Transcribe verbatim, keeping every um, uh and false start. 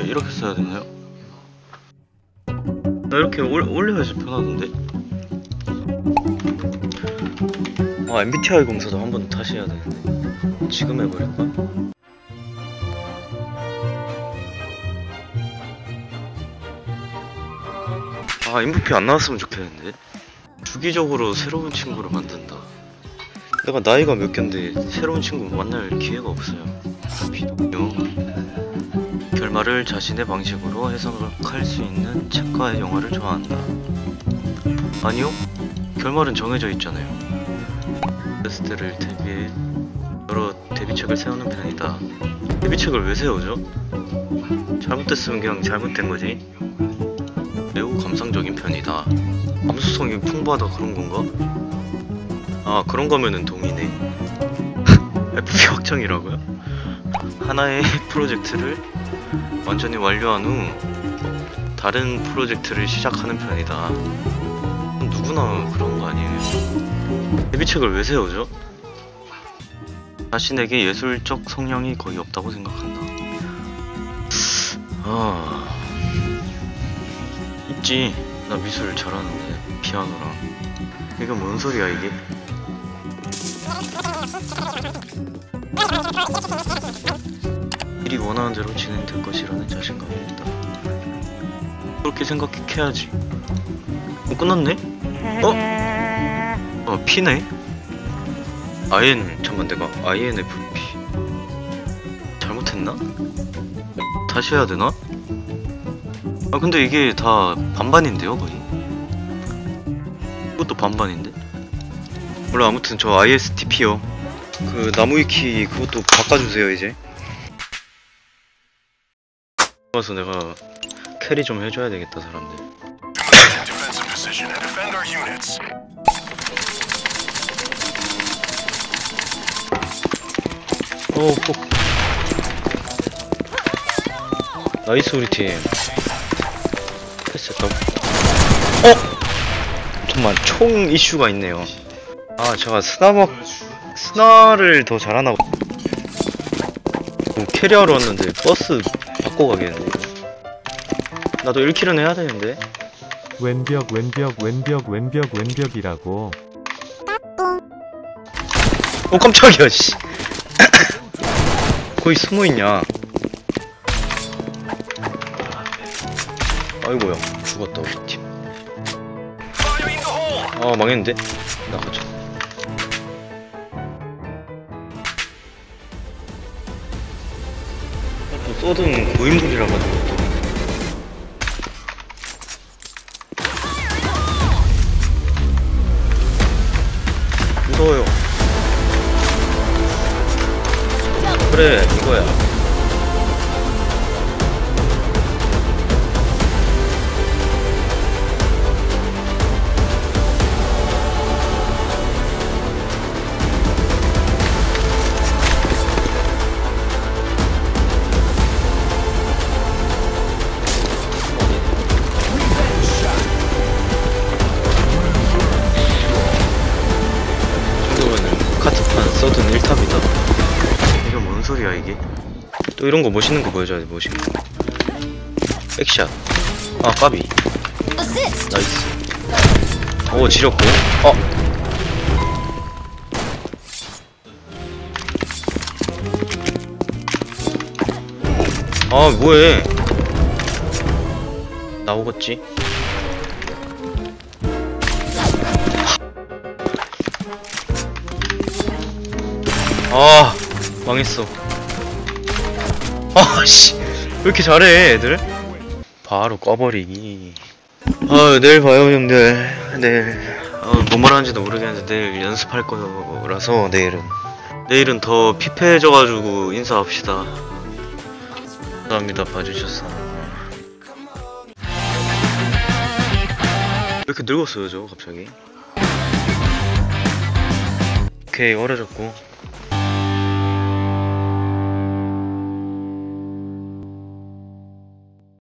이렇게 써야 되나요? 나 이렇게 올, 올려야지 편하던데? 아 엠비티아이 검사도 한번 다시 해야 되는데 지금 해버릴까? 아 엠브이피 안 나왔으면 좋겠는데? 주기적으로 새로운 친구를 만든다. 내가 나이가 몇 갠데 새로운 친구 만날 기회가 없어요. 비동요 결말을 자신의 방식으로 해석할 수 있는 책과 영화를 좋아한다. 아니요? 결말은 정해져 있잖아요. 베스트를 대비해 여러 데뷔책을 세우는 편이다. 데뷔책을 왜 세우죠? 잘못됐으면 그냥 잘못된 거지. 매우 감상적인 편이다. 감수성이 풍부하다 그런 건가? 아 그런 거면은 동의네. 에프피 확정이라고요? 하나의 프로젝트를 완전히 완료한 후 다른 프로젝트를 시작하는 편이다. 누구나 그런 거 아니에요? 데뷔책을 왜 세우죠? 자신에게 예술적 성향이 거의 없다고 생각한다. 아... 있지. 나 미술 잘하는데 피아노랑. 이게 뭔 소리야 이게? 일이 원하는 대로 진행될 것이라는 자신감이 있다. 그렇게 생각해야지. 어 끝났네? 어? 어 P네? 아이엔 잠깐 내가 아이엔에프피 잘못했나? 다시 해야 되나? 아 근데 이게 다 반반인데요 거의? 이것도 반반인데? 몰라 아무튼 저 아이에스티피요. 그 나무위키 그것도 바꿔주세요 이제. 와서 내가 캐리 좀 해줘야 되겠다 사람들. 오 폭. 나이스 우리 팀. 패스했다고? 어? 잠깐만 총 이슈가 있네요. 아 제가 스나막 스나를 더 잘하나 뭐 캐리하러 왔는데 버스 바꿔 가겠네. 나도 일 킬은 해야 되는데. 왼벽 왼벽 왼벽 왼벽 왼벽이라고. 어 깜짝이야 씨. 거기 숨어있냐. 아이고야 죽었다 우리 팀. 아 망했는데? 나가자. 또 써든 고인물이라 가지고 또 무서워요. 그래 이거야. 써든 일 탑이다. 이게 뭔 소리야 이게? 또 이런 거 멋있는 거 보여줘야 돼. 멋있는 거. 백샷. 아 까비. 나이스. 오 지렸고. 어. 아 뭐해? 나오겠지? 아 망했어. 아씨 왜 이렇게 잘해 애들? 바로 꺼버리기. 아 내일 봐요 형들. 내일 아, 뭐 말하는지도 모르겠는데 내일 연습할 거라서 내일은 내일은 더 피폐해져가지고 인사합시다. 감사합니다 봐주셔서. 왜 이렇게 늙었어요 저 갑자기? 오케이 어려졌고